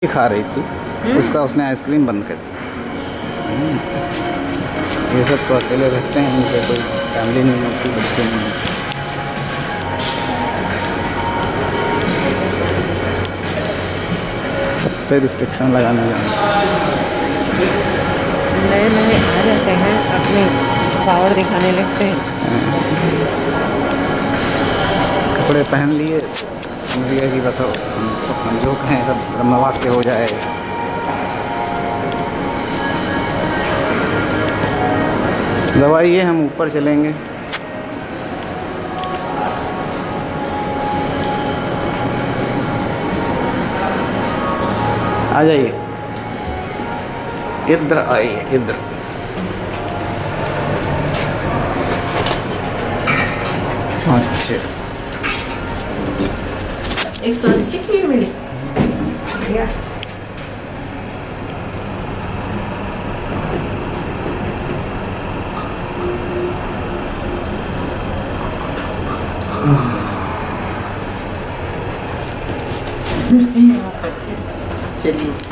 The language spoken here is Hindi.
खा रही थी, उसका उसने आइसक्रीम बंद कर दी। ये सब तो अकेले रहते हैं, इनसे कोई फैमिली नहीं होती, बच्चे नहीं होते। सब पे रिस्ट्रिक्शन लगाने जाना। नए नए आ जाते हैं, अपनी पावर दिखाने लगते हैं। कपड़े पहन लिए, समझ गए कि बस हम जो कहें सब ब्रह्मवाक्य हो जाए। दवाइए हम ऊपर चलेंगे। आ जाइए, इधर आइए, इधर। अच्छा, 180 की मिली या चलिए।